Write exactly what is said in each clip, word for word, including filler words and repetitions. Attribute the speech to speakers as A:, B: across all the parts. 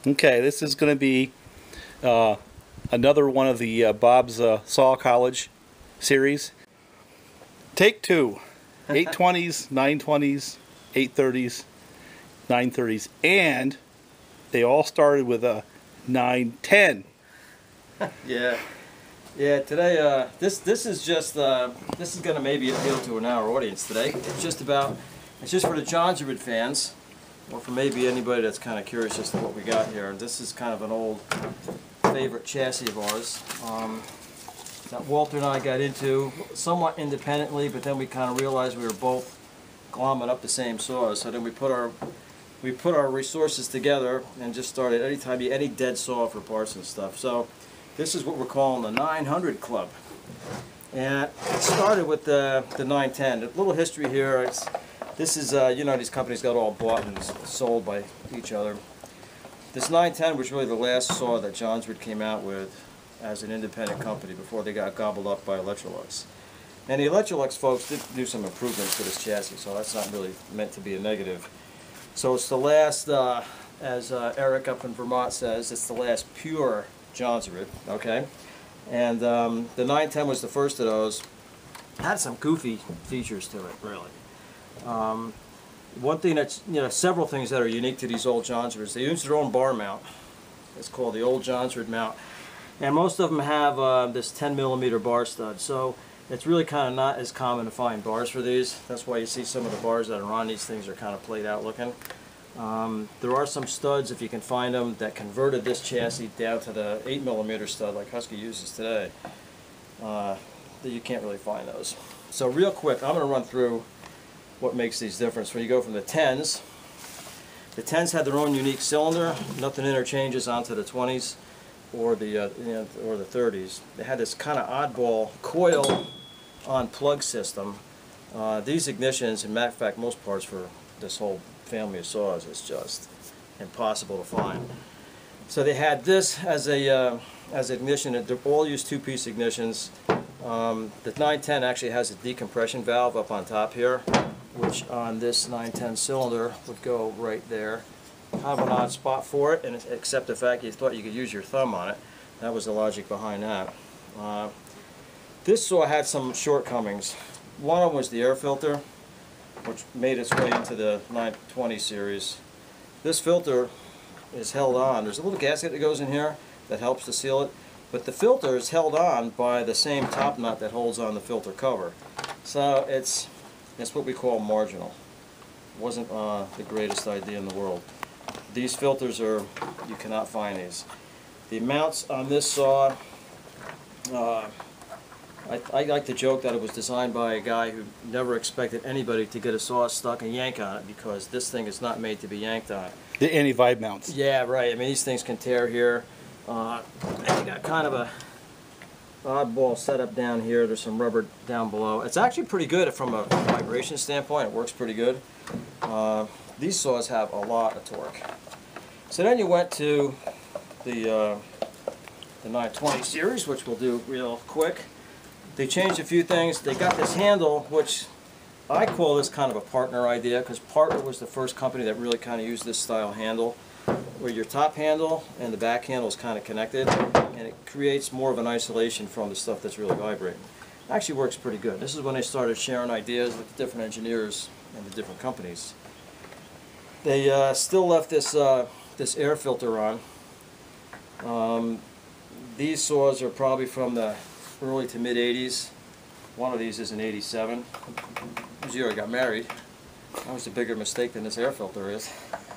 A: Okay, this is going to be uh, another one of the uh, Bob's uh, Saw College series. Take two. eight twenties, nine twenties, eight thirties, nine thirties, and they all started with a nine ten.
B: Yeah. Yeah, today, uh, this this is just, uh, this is going to maybe appeal to an our audience today. It's just about, it's just for the Jonsered fans, or for maybe anybody that's kind of curious as to what we got here. This is kind of an old favorite chassis of ours um, that Walter and I got into somewhat independently, but then we kind of realized we were both glomming up the same saws. So then we put our we put our resources together and just started anytime you any dead saw for parts and stuff. So this is what we're calling the nine hundred Club, and it started with the the nine ten. A little history here. It's, this is uh, you know, these companies got all bought and sold by each other. This nine ten was really the last saw that Jonsered came out with as an independent company before they got gobbled up by Electrolux. And the Electrolux folks did do some improvements to this chassis, so that's not really meant to be a negative. So it's the last, uh, as uh, Eric up in Vermont says, it's the last pure Jonsered, okay? And um, the nine ten was the first of those. Had some goofy features to it, really. Um, one thing that's, you know, several things that are unique to these old Jonsereds. They use their own bar mount. It's called the old Jonsered mount. And most of them have uh, this ten millimeter bar stud. So it's really kind of not as common to find bars for these. That's why you see some of the bars that are on these things are kind of played out looking. Um, there are some studs, if you can find them, that converted this chassis down to the eight millimeter stud like Husky uses today. Uh, you can't really find those. So real quick, I'm going to run through what makes these different. When you go from the tens, the tens had their own unique cylinder. Nothing interchanges onto the twenties or the uh, you know, or the thirties. They had this kind of oddball coil on plug system. Uh, these ignitions, in matter of fact, most parts for this whole family of saws is just impossible to find. So they had this as a uh, as ignition. They all use two-piece ignitions. Um, the nine ten actually has a decompression valve up on top here, which on this nine ten cylinder would go right there. Kind of an odd spot for it, and except the fact you thought you could use your thumb on it. That was the logic behind that. Uh, this saw had some shortcomings. One of them was the air filter, which made its way into the nine twenty series. This filter is held on. There's a little gasket that goes in here that helps to seal it, but the filter is held on by the same top nut that holds on the filter cover. So it's, it's what we call marginal. Wasn't uh, the greatest idea in the world. These filters are, you cannot find these. The mounts on this saw, uh, I, I like to joke that it was designed by a guy who never expected anybody to get a saw stuck and yank on it, because this thing is not made to be yanked on.
A: The anti-vibe mounts.
B: Yeah, right. I mean, these things can tear here. Uh, and you got kind of a oddball setup down here. There's some rubber down below. It's actually pretty good from a vibration standpoint. It works pretty good. Uh, these saws have a lot of torque. So then you went to the, uh, the nine twenty series, which we'll do real quick. They changed a few things. They got this handle, which I call this kind of a partner idea, because Partner was the first company that really kind of used this style handle, where your top handle and the back handle is kind of connected, and it creates more of an isolation from the stuff that's really vibrating. It actually works pretty good. This is when they started sharing ideas with the different engineers and the different companies. They uh, still left this uh, this air filter on. Um, these saws are probably from the early to mid eighties. One of these is an eighty-seven. It was the year I got married. That was a bigger mistake than this air filter is.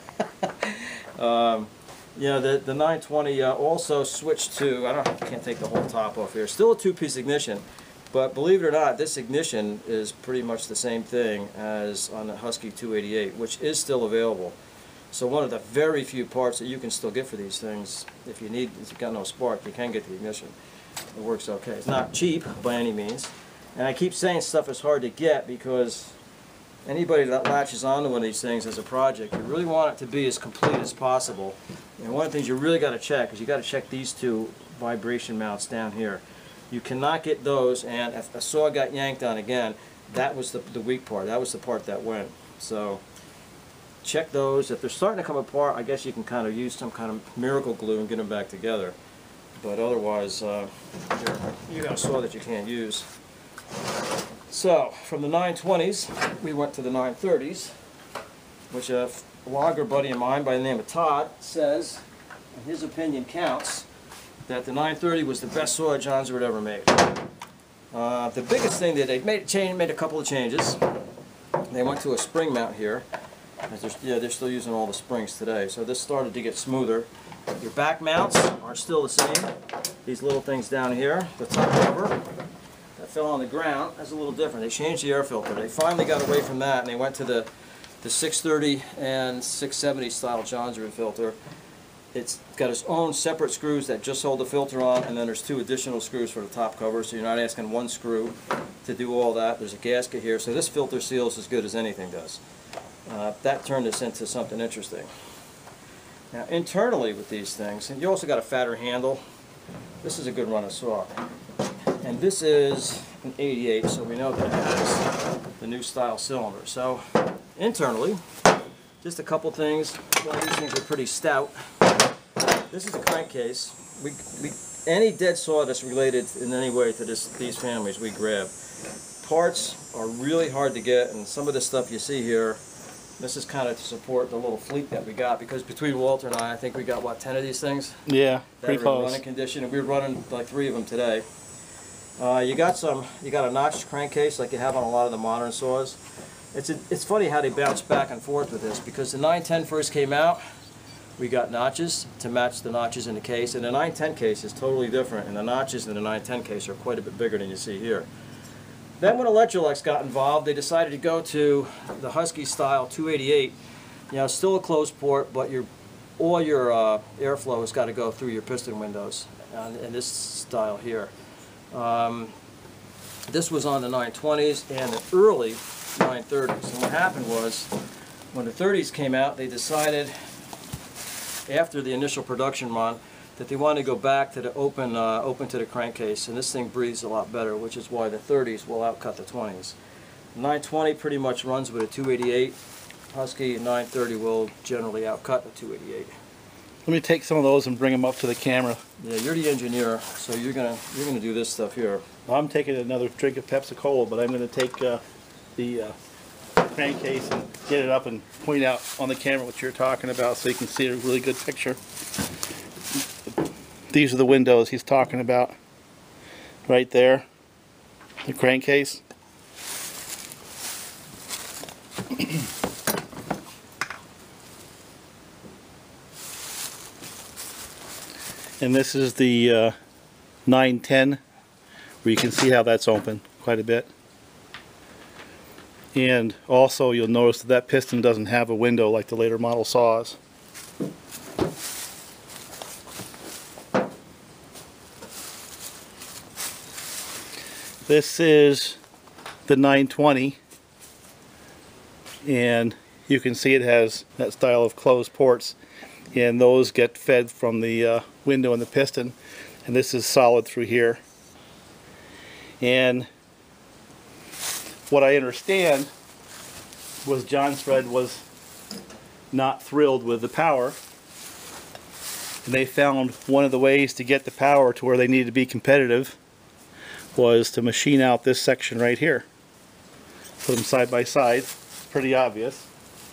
B: um, yeah, the, the nine twenty uh, also switched to, I don't I can't take the whole top off here. Still a two-piece ignition, but believe it or not, this ignition is pretty much the same thing as on the Husky two eighty-eight, which is still available. So one of the very few parts that you can still get for these things, if you need, if you've got no spark, you can get the ignition. It works okay. It's not cheap by any means. And I keep saying stuff is hard to get because anybody that latches onto one of these things as a project, you really want it to be as complete as possible. And one of the things you really got to check is you got to check these two vibration mounts down here. You cannot get those, and if a saw got yanked on again, that was the, the weak part. That was the part that went. So check those. If they're starting to come apart, I guess you can kind of use some kind of miracle glue and get them back together. But otherwise, uh, you got a saw that you can't use. So, from the nine twenties, we went to the nine thirties, which a logger buddy of mine by the name of Todd says, and his opinion counts, that the nine thirty was the best saw Jonsered ever made. Uh, the biggest thing that they made, change, made a couple of changes. They went to a spring mount here. They're, yeah, they're still using all the springs today, so this started to get smoother. Your back mounts are still the same. These little things down here, the top cover that fell on the ground, that's a little different. They changed the air filter. They finally got away from that and they went to the, the six thirty and six seventy style Jonsered filter. It's got its own separate screws that just hold the filter on, and then there's two additional screws for the top cover, so you're not asking one screw to do all that. There's a gasket here, so this filter seals as good as anything does. Uh, that turned this into something interesting. Now internally with these things, and you also got a fatter handle. This is a good run of saw. And this is an eighty-eight, so we know that it has the new style cylinder. So internally, just a couple things. Well, these things are pretty stout. This is a crankcase. We, we, any dead saw that's related in any way to this, these families we grab. Parts are really hard to get, and some of the stuff you see here, this is kind of to support the little fleet that we got, because between Walter and I, I think we got, what, ten of these things?
A: Yeah,
B: that
A: pretty
B: are
A: close.
B: in running condition, and we were running like three of them today. Uh, you got some, you got a notched crankcase like you have on a lot of the modern saws. It's, a, it's funny how they bounce back and forth with this, because the nine ten first came out, we got notches to match the notches in the case, and the nine ten case is totally different, and the notches in the nine ten case are quite a bit bigger than you see here. Then when Electrolux got involved, they decided to go to the Husky style two eighty-eight. You know, still a closed port, but your, all your uh, airflow has got to go through your piston windows, and in this style here. Um, this was on the nine twenties and the early nine thirties. And what happened was, when the thirties came out, they decided, after the initial production run, that they wanted to go back to the open, uh, open to the crankcase, and this thing breathes a lot better, which is why the thirties will outcut the twenties. The nine twenty pretty much runs with a two eighty-eight. Husky nine thirty will generally outcut the two eighty-eight.
A: Let me take some of those and bring them up to the camera.
B: Yeah, you're the engineer, so you're gonna you're gonna do this stuff here.
A: I'm taking another drink of Pepsi-Cola, but I'm going to take uh, the uh, crankcase and get it up and point out on the camera what you're talking about, so you can see a really good picture. These are the windows he's talking about, right there, the crankcase. And this is the uh, nine ten, where you can see how that's open quite a bit. And also you'll notice that that piston doesn't have a window like the later model saws. This is the nine twenty, and you can see it has that style of closed ports, and those get fed from the uh, window and the piston, and this is solid through here. And what I understand was Jonsered was not thrilled with the power, and they found one of the ways to get the power to where they needed to be competitive was to machine out this section right here. Put them side by side. It's pretty obvious.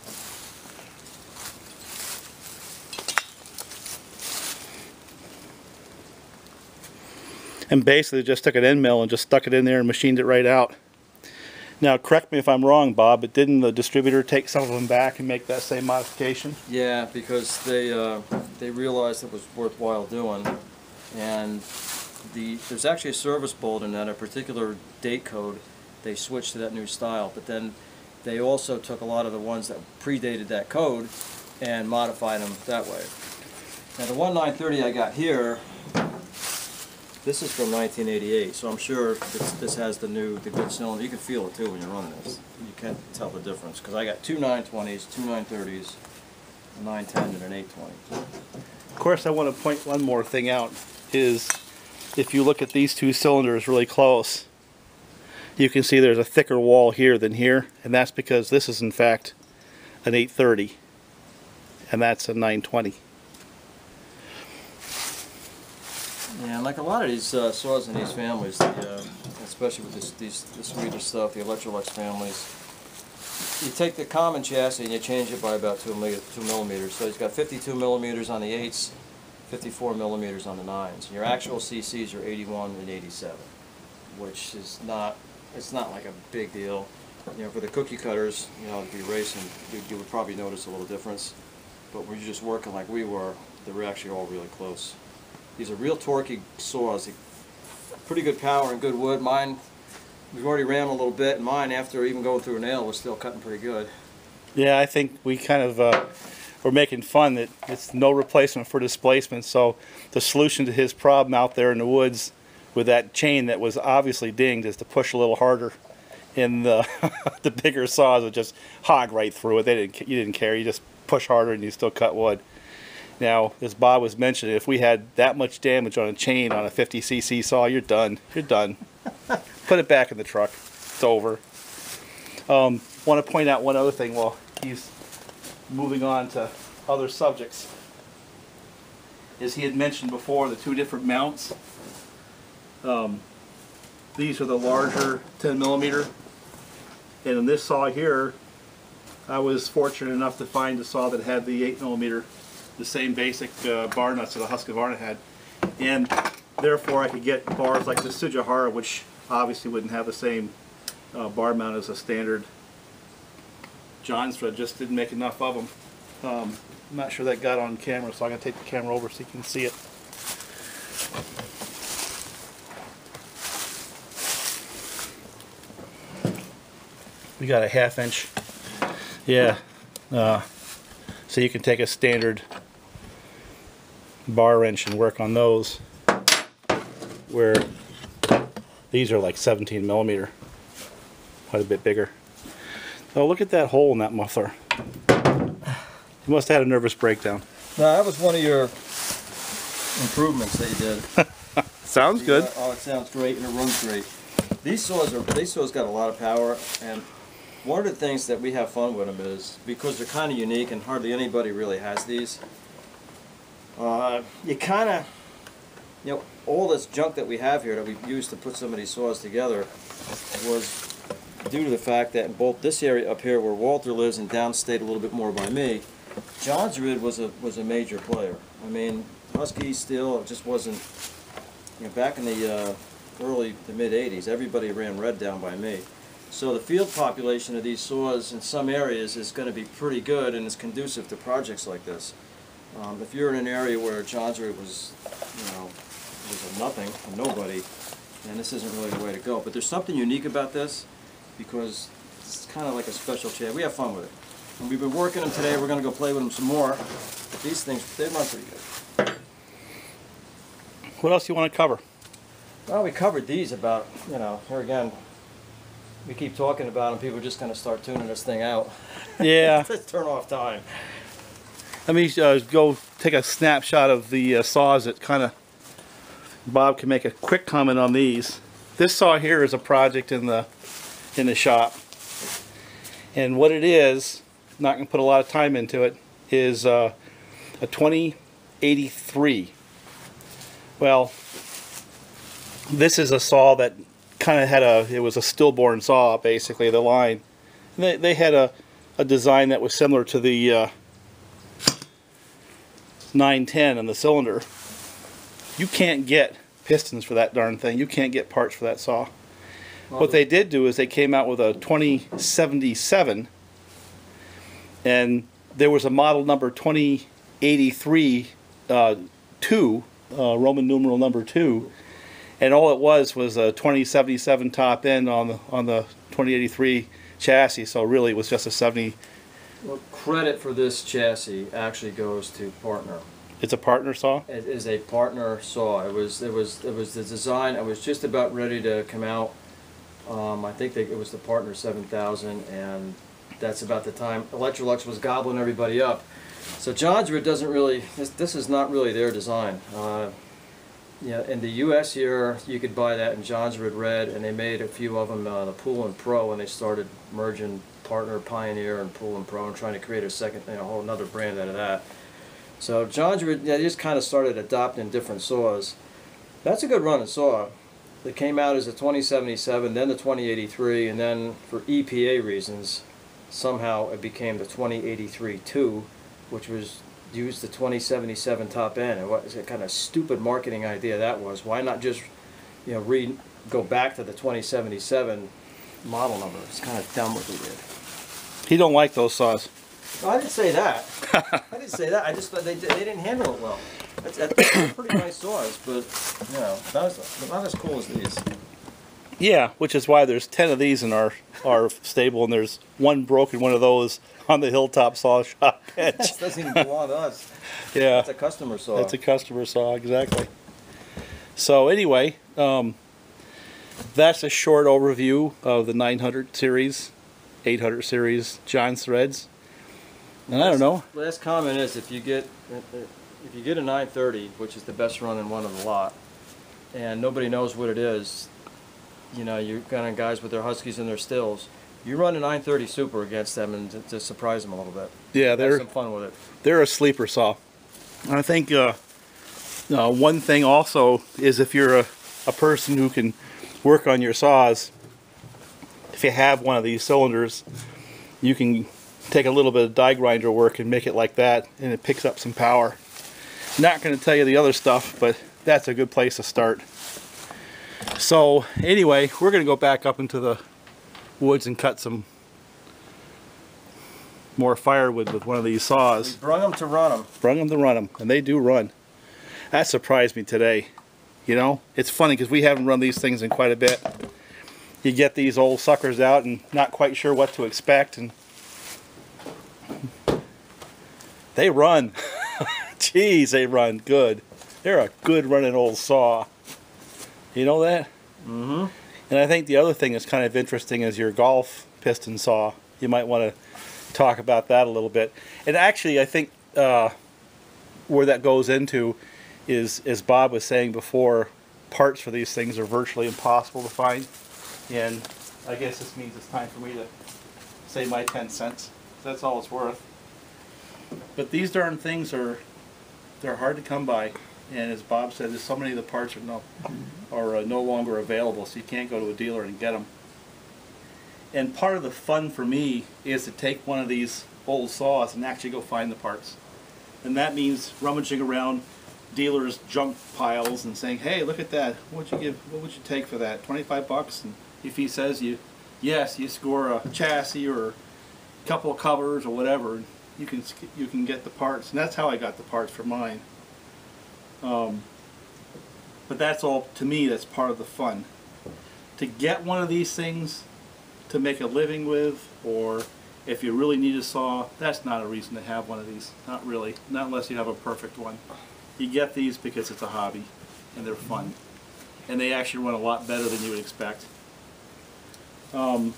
A: And basically just took an end mill and just stuck it in there and machined it right out. Now correct me if I'm wrong, Bob, but didn't the distributor take some of them back and make that same modification?
B: Yeah, because they uh, they realized it was worthwhile doing, and the there's actually a service bulletin at a particular date code. They switched to that new style, but then they also took a lot of the ones that predated that code and modified them that way. Now the one nine thirty I got here, this is from nineteen eighty-eight, so I'm sure this, this has the new, the good cylinder. You can feel it too when you're running this. You can't tell the difference, because I got two nine twenties, two nine thirties, a nine ten, and an eight twenty.
A: Of course, I want to point one more thing out, is if you look at these two cylinders really close, you can see there's a thicker wall here than here, and that's because this is in fact an eight thirty. and that's a nine twenty.
B: Yeah, and like a lot of these uh, saws in these families, the, uh, especially with this, these, the Swedish stuff, the Electrolux families, you take the common chassis and you change it by about two, two millimeters. So it's got fifty-two millimeters on the eights, fifty-four millimeters on the nines. And your actual C Cs are eighty-one and eighty-seven, which is not, it's not like a big deal. You know, for the cookie cutters, you know, if you're racing, you, you would probably notice a little difference. But when you're just working like we were, they were actually all really close. These are real torquey saws. Pretty good power and good wood. Mine, we've already ran a little bit, and mine, after even going through a nail, was still cutting pretty good.
A: Yeah, I think we kind of uh, were making fun that it's no replacement for displacement. So the solution to his problem out there in the woods with that chain that was obviously dinged is to push a little harder. And the the bigger saws would just hog right through it. They didn't, you didn't care. You just push harder and you still cut wood. Now, as Bob was mentioning, if we had that much damage on a chain on a fifty C C saw, you're done. You're done. Put it back in the truck. It's over. Um, want to point out one other thing while he's moving on to other subjects. As he had mentioned before, the two different mounts. Um, these are the larger ten millimeter. And in this saw here, I was fortunate enough to find a saw that had the eight millimeter, the same basic uh, bar nuts that a Husqvarna had. And therefore I could get bars like the Sujihara, which obviously wouldn't have the same uh, bar mount as a standard Jonsered. Just didn't make enough of them. Um, I'm not sure that got on camera, so I'm going to take the camera over so you can see it. We got a half inch, yeah, uh, so you can take a standard bar wrench and work on those, where these are like seventeen millimeter, quite a bit bigger. Oh, look at that hole in that muffler. You must have had a nervous breakdown.
B: No, that was one of your improvements that you did.
A: Sounds good.
B: Uh, oh, it sounds great and it runs great. These saws are these saws got a lot of power, and one of the things that we have fun with them is because they're kind of unique and hardly anybody really has these. Uh, you kind of, you know, all this junk that we have here that we used to put some of these saws together was due to the fact that in both this area up here where Walter lives and downstate a little bit more by me, Jonsered was a was a major player. I mean, Husky still just wasn't. You know, back in the uh, early to mid eighties, everybody ran red down by me. So the field population of these saws in some areas is going to be pretty good and is conducive to projects like this. Um, if you're in an area where Jonsered was, you know, was a nothing, a nobody, then this isn't really the way to go. But there's something unique about this because it's kind of like a special chair. We have fun with it. And we've been working them today. We're going to go play with them some more. But these things, they run pretty good.
A: What else do you want to cover?
B: Well, we covered these about, you know, here again, we keep talking about them, people are just going to start tuning this thing out.
A: Yeah.
B: Let's turn off time.
A: Let me uh, go take a snapshot of the uh, saws that kind of, Bob can make a quick comment on these. This saw here is a project in the in the shop. And what it is, not going to put a lot of time into it, is uh, a twenty eighty-three. Well, this is a saw that kind of had a, it was a stillborn saw, basically, the line. And they, they had a, a design that was similar to the uh, nine ten in the cylinder. You can't get pistons for that darn thing. You can't get parts for that saw. Well, what they did do is they came out with a twenty seventy-seven, and there was a model number twenty eighty-three uh, two, uh, Roman numeral number two, and all it was was a twenty seventy-seven top end on the on the twenty eighty-three chassis. So really, it was just a seventy.
B: Well, credit for this chassis actually goes to Partner.
A: It's a Partner saw.
B: It is a Partner saw. It was it was it was the design. I was just about ready to come out. Um, I think they, it was the Partner seven thousand, and that's about the time Electrolux was gobbling everybody up. So Jonsered doesn't really. This, this is not really their design. Uh, Yeah, in the U S here, you could buy that in Jonsered red, and they made a few of them, uh, the Pool and Pro, when they started merging partner, Pioneer and Pool and Pro, and trying to create a second, you know, a whole another brand out of that. So Jonsered, yeah, they just kind of started adopting different saws. That's a good running saw. It came out as a twenty seventy-seven, then the twenty eighty-three, and then for E P A reasons, somehow it became the twenty eighty-three two, which was used the twenty seventy-seven top end. And what a kind of stupid marketing idea that was. Why not just, you know, re go back to the twenty seventy-seven model number? It's kind of dumb what they did.
A: He don't like those saws.
B: No, I didn't say that. I didn't say that. I just thought they did, they didn't handle it well. That's, that's pretty nice saws, but you know, not as, not as cool as these.
A: Yeah, which is why there's ten of these in our our stable, and there's one broken one of those on the Hilltop Saw Shop bench.
B: That doesn't even belong to us.
A: Yeah,
B: that's a customer saw.
A: That's a customer saw, exactly. So anyway, um, that's a short overview of the nine hundred series, eight hundred series Jonsereds. And I don't know.
B: Last comment is if you get if you get a nine thirty, which is the best run in one of the lot, and nobody knows what it is, you know, you're kind of guys with their Huskies and their stills, you run a nine thirty Super against them and to, to surprise them a little bit.
A: Yeah, they're
B: have some fun with it.
A: They're a sleeper saw. And I think uh, uh, one thing also is if you're a, a person who can work on your saws, if you have one of these cylinders, you can take a little bit of die grinder work and make it like that, and it picks up some power. Not going to tell you the other stuff, but that's a good place to start. So anyway, we're going to go back up into the woods and cut some more firewood with one of these saws.
B: We brung them to run them.
A: Brung them to run them, and they do run. That surprised me today. You know, it's funny because we haven't run these things in quite a bit. You get these old suckers out and not quite sure what to expect, and they run. Jeez, they run good. They're a good running old saw. You know that?
B: Mm-hmm.
A: And I think the other thing that's kind of interesting is your golf piston saw. You might want to talk about that a little bit. And actually, I think uh, where that goes into is, as Bob was saying before, parts for these things are virtually impossible to find. And I guess this means it's time for me to say my ten cents. That's all it's worth. But these darn things are, they're hard to come by. And as Bob said, there's so many of the parts are no, are uh, no longer available, so you can't go to a dealer and get them. And part of the fun for me is to take one of these old saws and actually go find the parts. And that means rummaging around dealers' junk piles and saying, "Hey, look at that. What would you give? What would you take for that? twenty-five bucks?" And if he says you, yes, you score a chassis or a couple of covers or whatever, you can you can get the parts. And that's how I got the parts for mine. Um, but that's all, to me, that's part of the fun. To get one of these things to make a living with, or if you really need a saw, that's not a reason to have one of these. Not really. Not unless you have a perfect one. You get these because it's a hobby and they're fun. And they actually run a lot better than you would expect. Um,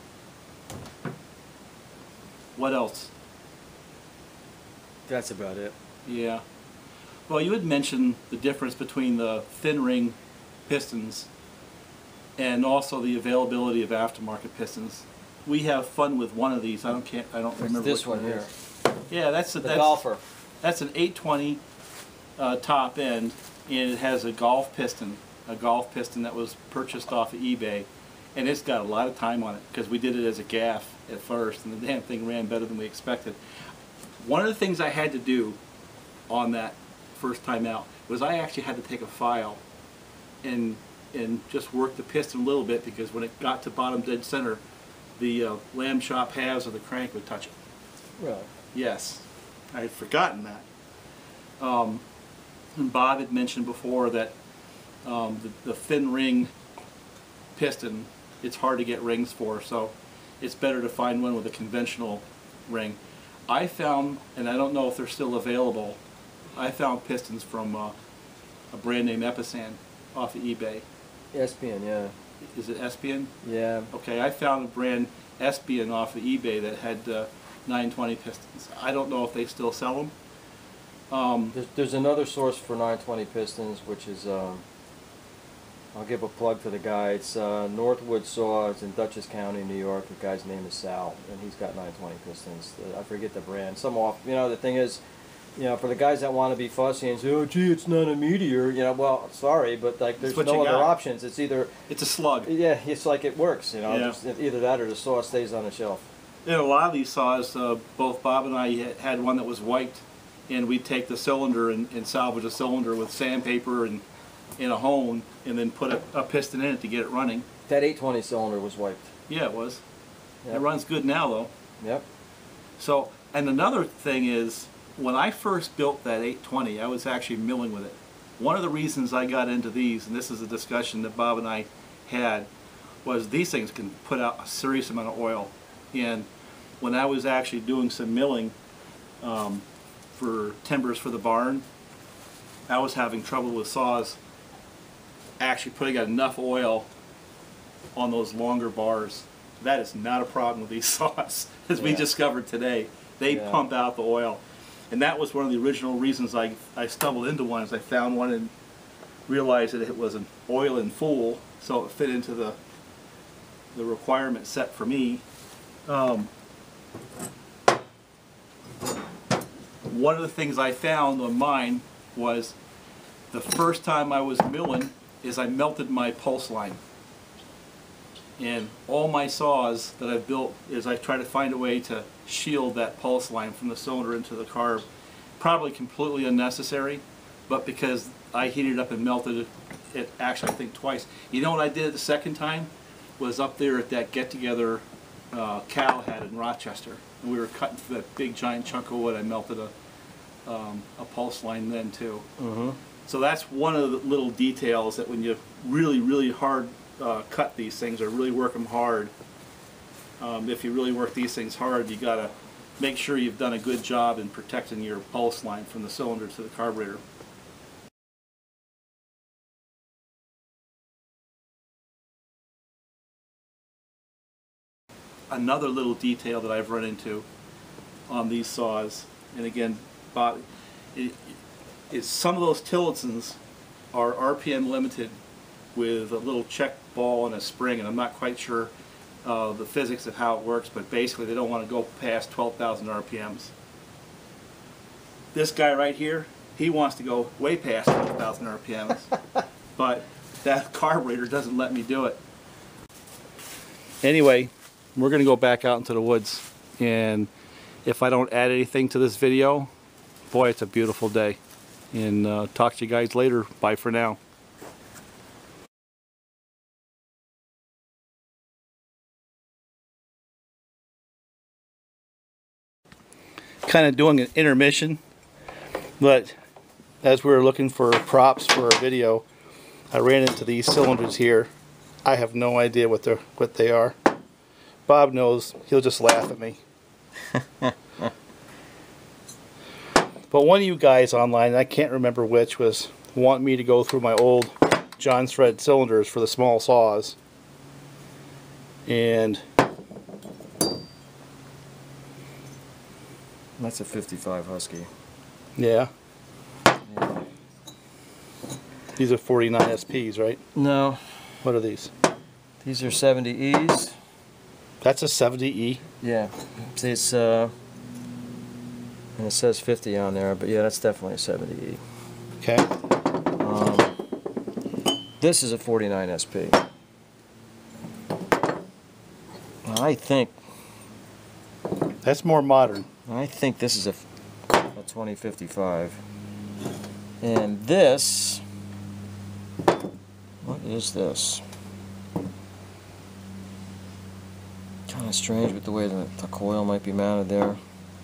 A: what else?
B: That's about it.
A: Yeah. Well, you had mentioned the difference between the thin ring pistons and also the availability of aftermarket pistons. We have fun with one of these. I don't can't I don't remember
B: this
A: which
B: one here.
A: Yeah, that's a
B: The
A: that's,
B: golfer.
A: That's an eight twenty uh, top end, and it has a golf piston, a golf piston that was purchased off of eBay, and it's got a lot of time on it because we did it as a gaff at first, and the damn thing ran better than we expected. One of the things I had to do on that first time out was I actually had to take a file and and just work the piston a little bit, because when it got to bottom dead center, the uh, lamb shop halves of the crank would touch it.
B: Really?
A: Yes, I had forgotten that. Um, and Bob had mentioned before that um, the, the thin ring piston, it's hard to get rings for, so it's better to find one with a conventional ring. I found, and I don't know if they're still available, I found pistons from uh, a brand name Episan off of eBay.
B: Espion, yeah.
A: Is it Espion?
B: Yeah.
A: Okay, I found a brand Espion off of eBay that had uh, nine twenty pistons. I don't know if they still sell them. Um,
B: There's, there's another source for nine twenty pistons, which is um, I'll give a plug for the guy. It's uh, Northwood Saw. It's in Dutchess County, New York. The guy's name is Sal, and he's got nine twenty pistons. I forget the brand. Some off. You know, the thing is, you know, for the guys that want to be fussy and say, "Oh, gee, it's not a meteor," you know, well, sorry, but like, there's no other options. It's either
A: it's a slug.
B: Yeah, it's like it works. You know,
A: yeah.
B: just either that or the saw stays on the shelf.
A: In a lot of these saws, uh, both Bob and I had one that was wiped, and we'd take the cylinder and, and salvage a cylinder with sandpaper and in a hone, and then put a, a piston in it to get it running.
B: That eight twenty cylinder was wiped.
A: Yeah, it was.
B: Yep.
A: It runs good now, though.
B: Yep.
A: So, and another thing is, when I first built that eight twenty, I was actually milling with it. One of the reasons I got into these, and this is a discussion that Bob and I had, was these things can put out a serious amount of oil. And when I was actually doing some milling um, for timbers for the barn, I was having trouble with saws actually putting out enough oil on those longer bars. That is not a problem with these saws, as yeah. we discovered today. They yeah. pump out the oil. And that was one of the original reasons I, I stumbled into one, is I found one and realized that it was an oil and full, so it fit into the, the requirement set for me. Um, one of the things I found on mine was the first time I was milling is I melted my pulse line. And all my saws that I've built is I try to find a way to shield that pulse line from the cylinder into the carb. Probably completely unnecessary, but because I heated up and melted it, it actually I think twice. You know what I did the second time? Was up there at that get-together uh, Cal had in Rochester. And we were cutting through that big giant chunk of wood. I melted a, um, a pulse line then too. Mm-hmm. So that's one of the little details that when you really, really hard uh, cut these things or really work them hard, um, if you really work these things hard, you got to make sure you've done a good job in protecting your pulse line from the cylinder to the carburetor. Another little detail that I've run into on these saws, and again, Bob, it, is some of those Tillotsons are R P M limited with a little check ball and a spring, and I'm not quite sure uh, the physics of how it works, but basically they don't want to go past twelve thousand R P Ms. This guy right here, he wants to go way past twelve thousand R P Ms, but that carburetor doesn't let me do it. Anyway, we're going to go back out into the woods, and if I don't add anything to this video, boy, it's a beautiful day. And uh, talk to you guys later. Bye for now. Kind of doing an intermission, but as we were looking for props for our video, I ran into these cylinders here. I have no idea what they're what they are. Bob knows. He'll just laugh at me. But one of you guys online, I can't remember which, was wanting me to go through my old Jonsered cylinders for the small saws. And
B: that's a fifty-five Husky.
A: Yeah.
B: Yeah.
A: These are forty-nine S Ps, right?
B: No.
A: What are these?
B: These are seventy Es.
A: That's a seventy E?
B: Yeah. It's uh and it says fifty on there, but yeah, that's definitely a seventy E.
A: Okay.
B: Um, this is a forty-nine S P. I think
A: that's more modern.
B: I think this is a, a twenty fifty-five. And this, what is this? Kind of strange with the way the, the coil might be mounted there.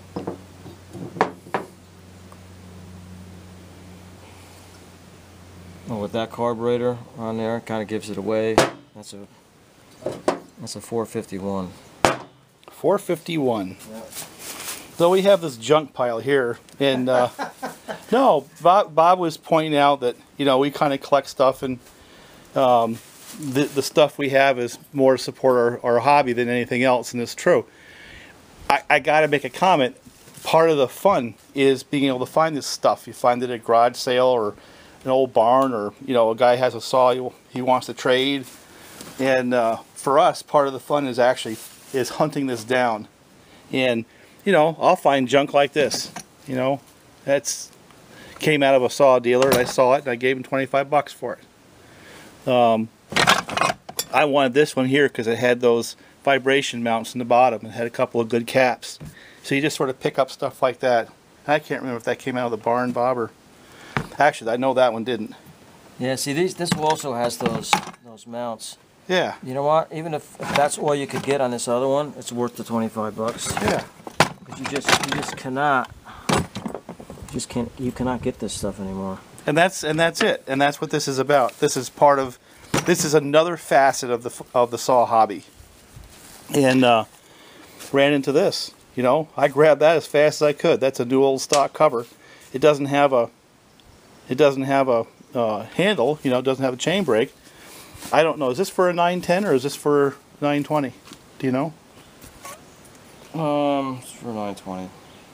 B: Well, with that carburetor on there, it kind of gives it away. That's a that's a four fifty-one.
A: four fifty-one.
B: Yeah.
A: So we have this junk pile here, and uh, no, Bob, Bob was pointing out that you know we kind of collect stuff, and um, the the stuff we have is more to support our, our hobby than anything else, and it's true. I, I got to make a comment. Part of the fun is being able to find this stuff. You find it at a garage sale or an old barn, or you know, a guy has a saw he, he wants to trade. And uh, for us, part of the fun is actually is hunting this down. And you know, I'll find junk like this. You know, that's came out of a saw dealer, and I saw it, and I gave him twenty-five bucks for it. Um, I wanted this one here because it had those vibration mounts in the bottom and had a couple of good caps. So you just sort of pick up stuff like that. I can't remember if that came out of the barn, Bob, or actually I know that one didn't.
B: Yeah, see, these this also has those those mounts.
A: Yeah.
B: You know what? Even if, if that's all you could get on this other one, it's worth the twenty-five bucks.
A: Yeah.
B: Because you just you just cannot you just can't you cannot get this stuff anymore.
A: And that's and that's it. And that's what this is about. This is part of this is another facet of the of the saw hobby. And uh, ran into this. You know, I grabbed that as fast as I could. That's a new old stock cover. It doesn't have a it doesn't have a uh, handle. You know, it doesn't have a chain brake. I don't know. Is this for a nine ten or is this for nine twenty? Do you know?
B: Um, it's for nine twenty.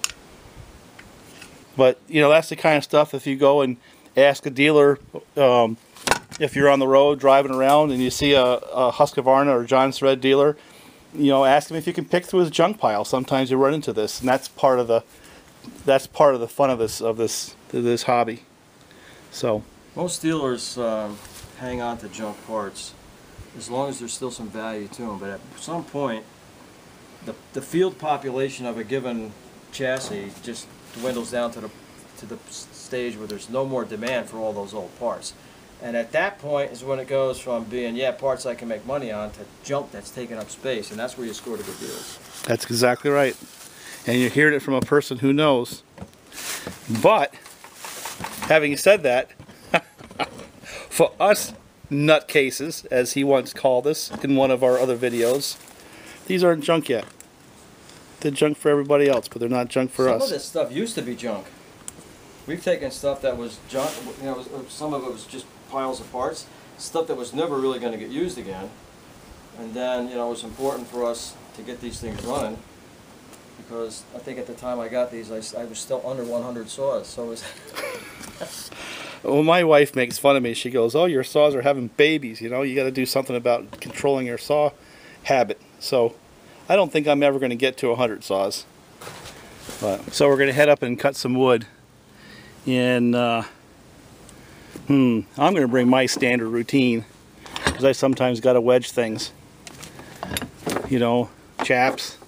A: But you know, that's the kind of stuff. If you go and ask a dealer, um, if you're on the road driving around and you see a, a Husqvarna or Jonsered dealer, you know, ask him if you can pick through his junk pile. Sometimes you run into this, and that's part of the that's part of the fun of this of this this hobby. So
B: most dealers um, hang on to junk parts as long as there's still some value to them. But at some point, the the field population of a given chassis just dwindles down to the to the stage where there's no more demand for all those old parts. And at that point is when it goes from being, yeah, parts I can make money on, to junk that's taking up space, and that's where you score the good deals.
A: That's exactly right. And you're hearing it from a person who knows. But, having said that, for us nutcases, as he once called us in one of our other videos, these aren't junk yet. They're junk for everybody else, but they're not junk for
B: Some
A: us.
B: Some of this stuff used to be junk. We've taken stuff that was junk, you know, some of it was just piles of parts, stuff that was never really going to get used again. And then, you know, it was important for us to get these things running, because I think at the time I got these, I, I was still under one hundred saws. So it was
A: Well, my wife makes fun of me. She goes, "Oh, your saws are having babies. You know, you got to do something about controlling your saw habit." So I don't think I'm ever going to get to one hundred saws. But, so we're going to head up and cut some wood. And uh, hmm, I'm going to bring my standard routine, because I sometimes got to wedge things. You know, chaps.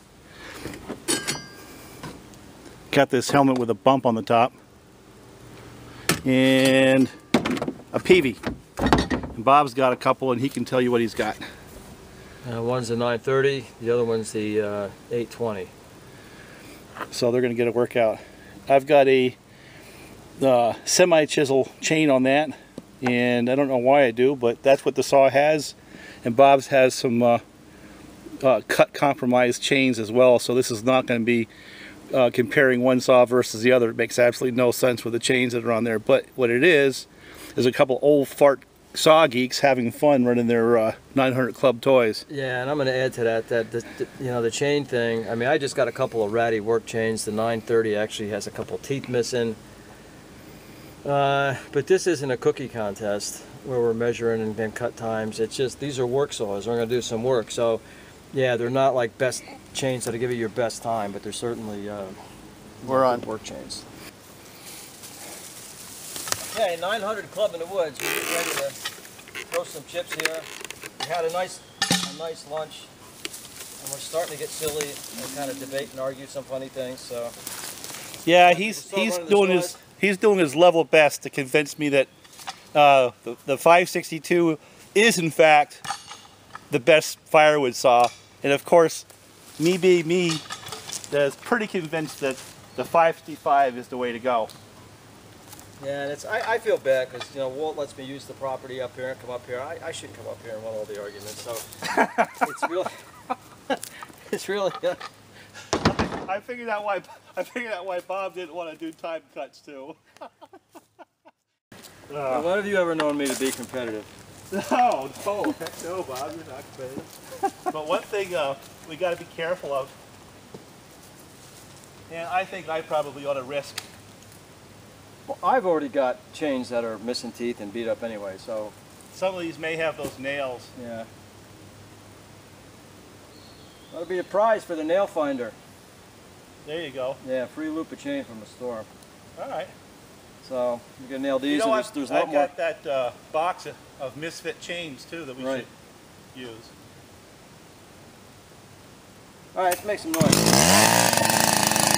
A: Got this helmet with a bump on the top. And a P V. And Bob's got a couple, and he can tell you what he's got.
B: Uh, one's the nine thirty, the other one's the uh, eight twenty.
A: So they're going to get a workout. I've got a uh, semi-chisel chain on that, and I don't know why I do, but that's what the saw has. And Bob's has some uh, uh, cut compromised chains as well, so this is not going to be uh, comparing one saw versus the other. It makes absolutely no sense with the chains that are on there, but what it is is a couple old fart saw geeks having fun running their uh, nine hundred Club toys.
B: Yeah, and I'm going to add to that that the, the, you know, the chain thing. I mean, I just got a couple of ratty work chains. The nine thirty actually has a couple teeth missing. Uh, but this isn't a cookie contest where we're measuring and then cut times. It's just, these are work saws. We're going to do some work. So, yeah, they're not like best chains that'll give you your best time, but they're certainly uh,
A: we're on
B: work chains. Okay, nine hundred Club in the woods. We're getting ready to throw some chips here. We had a nice, a nice lunch, and we're starting to get silly and kind of debate and argue some funny things. So,
A: yeah, he's he's doing his he's doing his level best to convince me that uh, the the five sixty-two is in fact the best firewood saw, and of course, me being me, is pretty convinced that the five fifty-five is the way to go.
B: Yeah, and it's I, I feel bad because, you know, Walt lets me use the property up here and come up here. I, I shouldn't come up here and win all the arguments. So it's really, it's really. Uh,
A: I figured out why I figured out why Bob didn't want to do time cuts too. uh,
B: well, when have you ever known me to be competitive?
A: No, no, heck no, Bob, you're not competitive. But one thing uh, we got to be careful of, and I think I probably ought to risk
B: Well, I've already got chains that are missing teeth and beat up anyway, so.
A: Some of these may have those nails.
B: Yeah. That'll be a prize for the nail finder.
A: There you go.
B: Yeah, free loop of chain from the store.
A: All right.
B: So you can nail these.
A: You know
B: and
A: what?
B: There's, there's a lot
A: I
B: more.
A: got that uh, box of, of misfit chains too that we
B: Right.
A: should use.
B: All right, let's make some noise.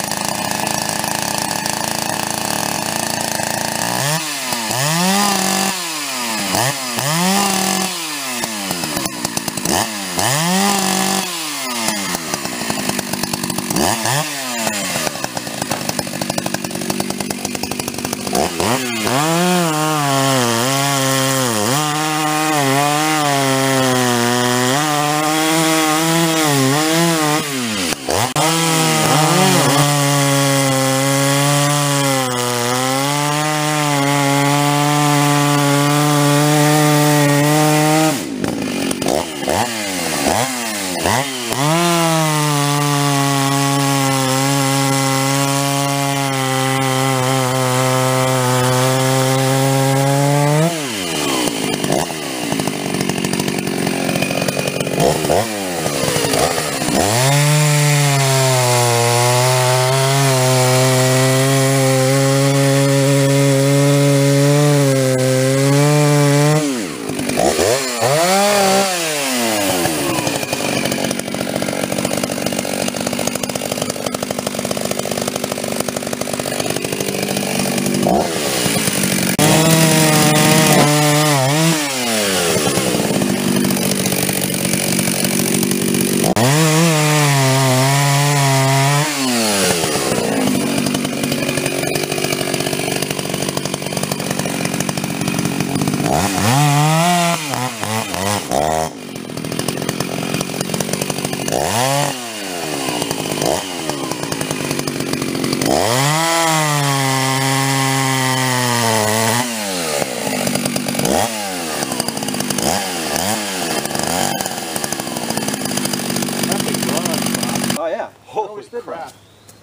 B: Oh yeah.
A: Holy crap.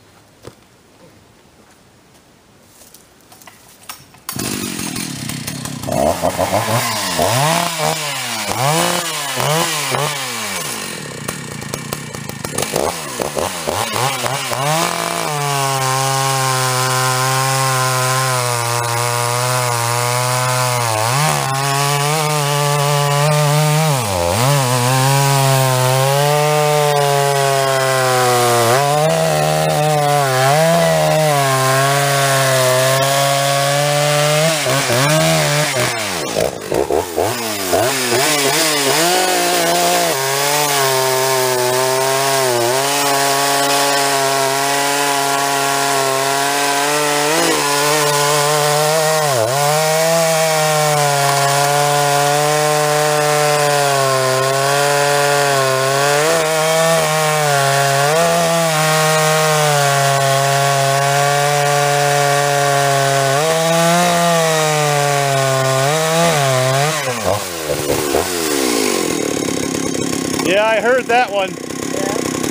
A: Yeah, I heard that one.
B: Yeah.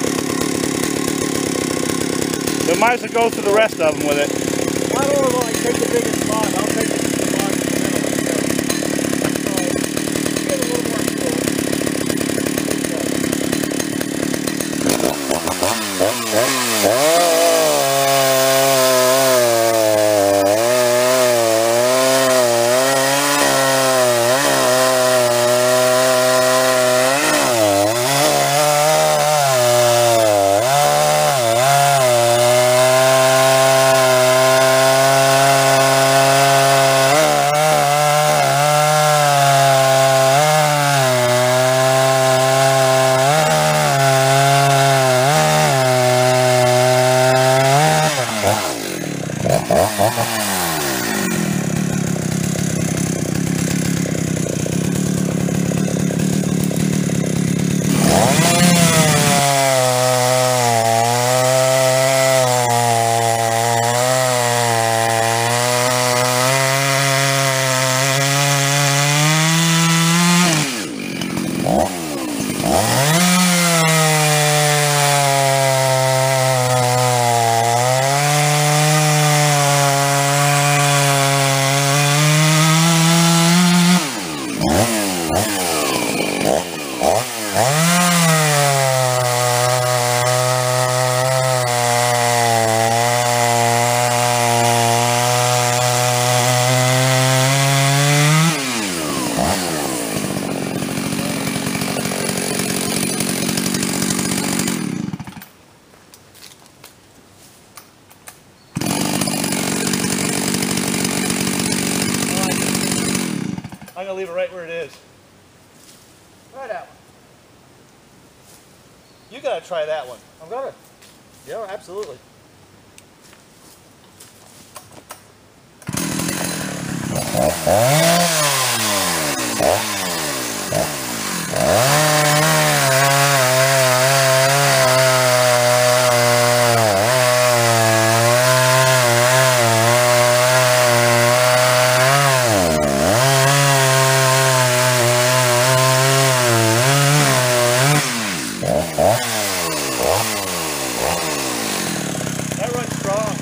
A: We might as well go through the rest of them with it.
B: I don't know if I take the biggest spot. I'll take the, the box in the middle. So, get a little more
A: I'm going to leave it right where it is.
B: Try that one.
A: You got to try that one.
B: I'm gonna. Yeah, absolutely.
A: That runs strong.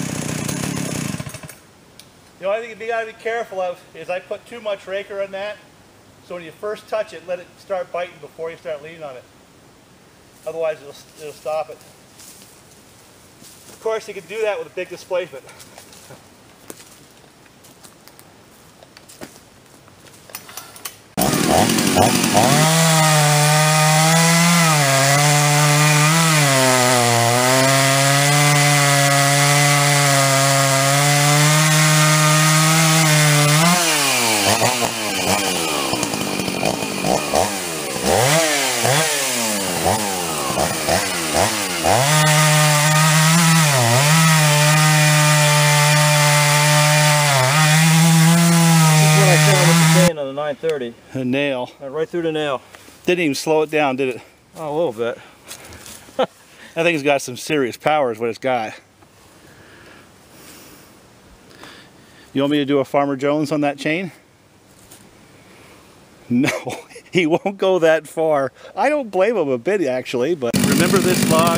A: The only thing you gotta be careful of is I put too much raker on that, so when you first touch it, let it start biting before you start leaning on it. Otherwise, it'll, it'll stop it. Of course, you can do that with a big displacement.
B: On the nine thirty.
A: A nail.
B: Went right through the nail.
A: Didn't even slow it down, did it?
B: Oh, a little bit.
A: I think it's got some serious power is what it's got. You want me to do a Farmer Jones on that chain? No, he won't go that far. I don't blame him a bit actually, but remember this log?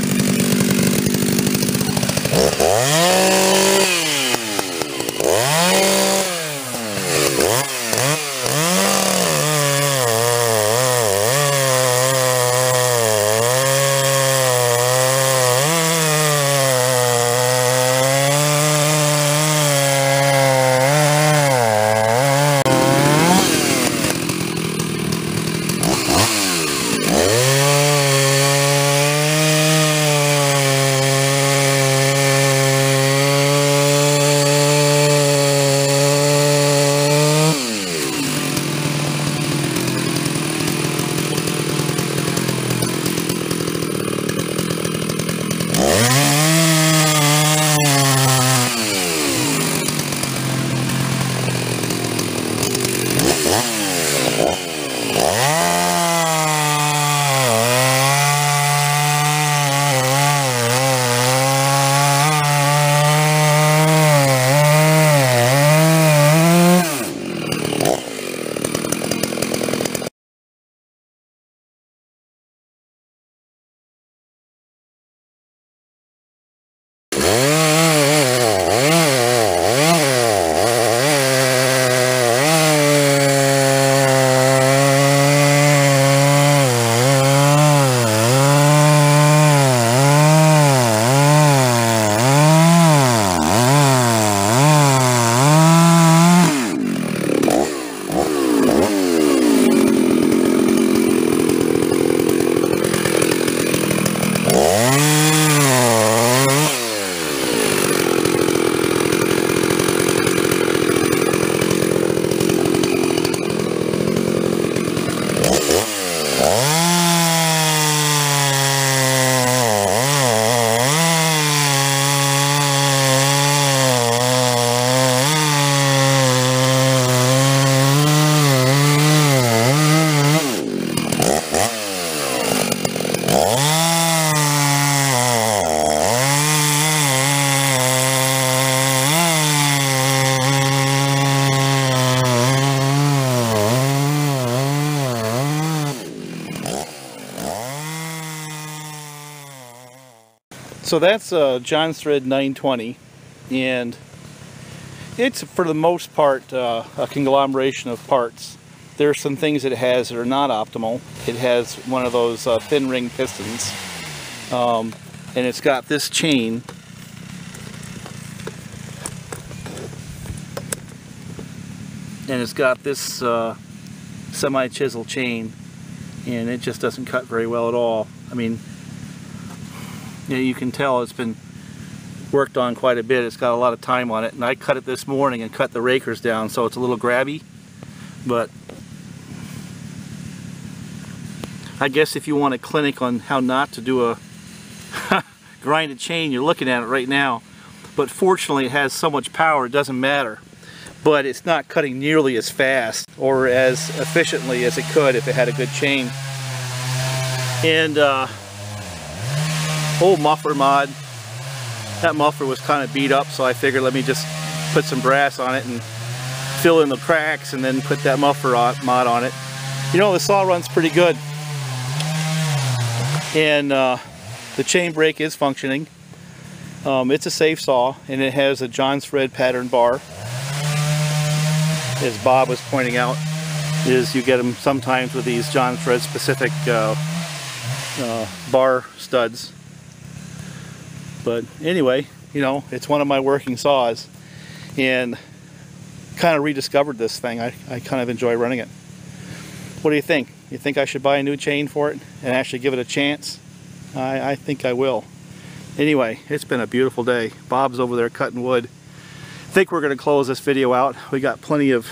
A: So that's a Jonsered nine twenty, and it's for the most part uh, a conglomeration of parts. There are some things it has that are not optimal. It has one of those uh, thin ring pistons, um, and it's got this chain. And it's got this uh, semi-chisel chain, and it just doesn't cut very well at all. I mean, you know, you can tell it's been worked on quite a bit. It's got a lot of time on it, and I cut it this morning and cut the rakers down so it's a little grabby. But I guess if you want a clinic on how not to do a grinded chain, you're looking at it right now. But fortunately it has so much power it doesn't matter. But it's not cutting nearly as fast or as efficiently as it could if it had a good chain. And uh, old muffler mod, that muffler was kind of beat up, so I figured let me just put some brass on it and fill in the cracks and then put that muffler on, mod on it. You know, the saw runs pretty good. And uh, the chain brake is functioning. Um, it's a safe saw, and it has a Jonsered pattern bar. As Bob was pointing out, is you get them sometimes with these Jonsered specific uh, uh, bar studs. But anyway, you know, it's one of my working saws, and kind of rediscovered this thing. I, I kind of enjoy running it. What do you think? You think I should buy a new chain for it and actually give it a chance? I, I think I will. Anyway, it's been a beautiful day. Bob's over there cutting wood. I think we're going to close this video out. We got plenty of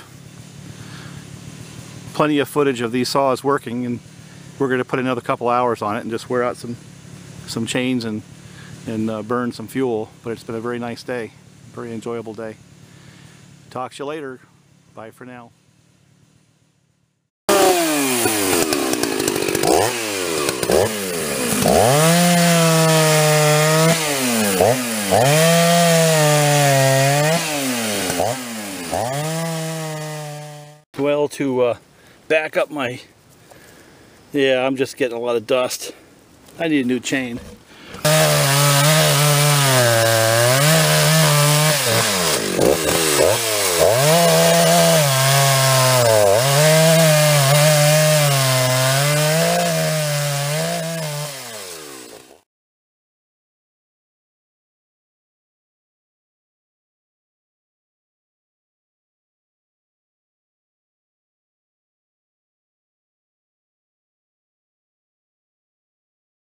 A: plenty of footage of these saws working, and we're going to put another couple hours on it and just wear out some some chains and and uh, burn some fuel. But it's been a very nice day, very enjoyable day. Talk to you later. Bye for now. Well, to uh, back up my, yeah, I'm just getting a lot of dust. I need a new chain.